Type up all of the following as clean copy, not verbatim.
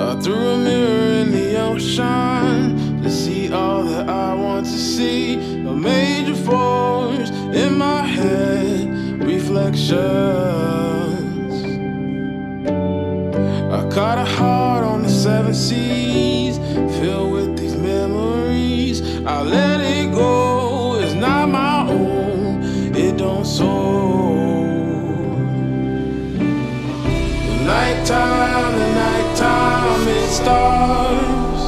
through a mirror in the ocean to see all that I want to see. A major force in my head, reflections. I caught a heart on the 7 seas, filled with these memories. I let it go, it's not my own, it don't soar. The nighttime, it starts.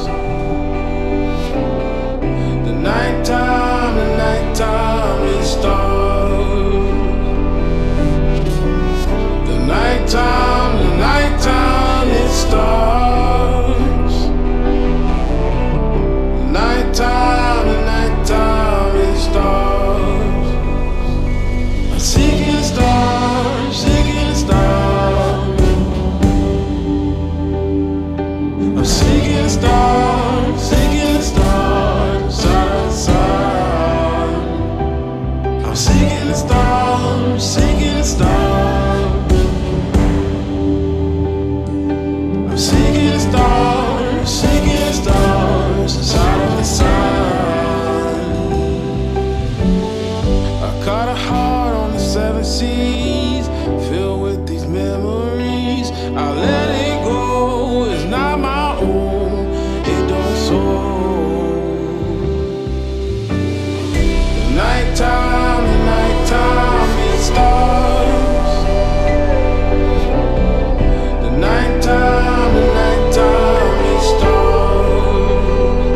The nighttime, it starts. The nighttime, it starts. The nighttime, it starts. I'm seeking stars, seeking stars. I'm seeking stars, side to side. I'm seeking stars, seeking stars. I'm seeking stars, side to side. I caught a heart on the 7 seas, filled with these memories. I let it go, it's not my own, it don't soar. The nighttime, it starts. The nighttime, it starts.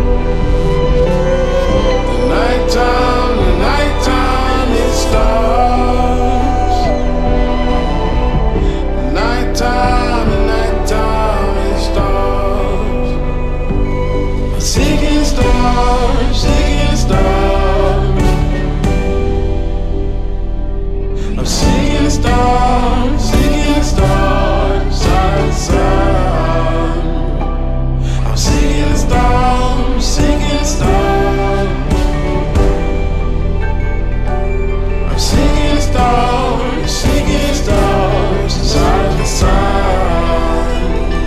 The nighttime, it starts. The nighttime, it starts. I'm seeking stars, seeking stars. I'm seeking stars, side to side. I'm seeking stars, I'm seeking stars, side to side.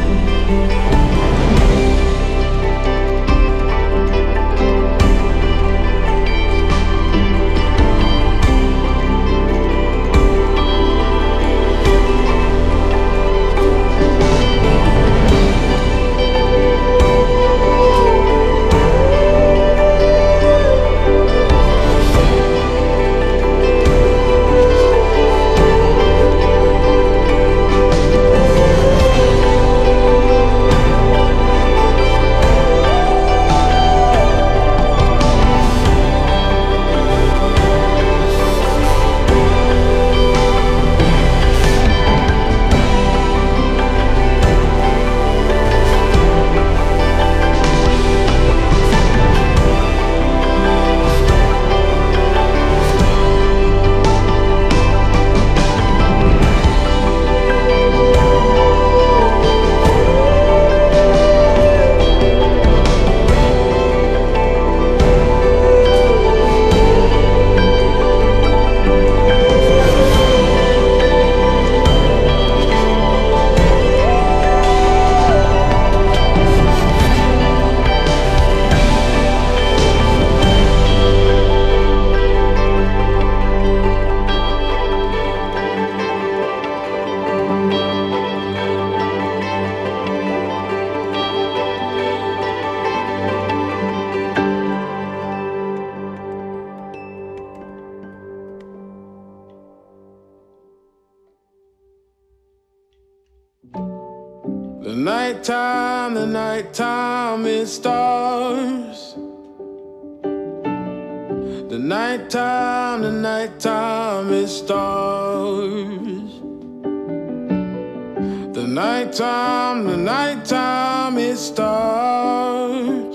The nighttime, it starts. The nighttime, it starts. The nighttime, it starts.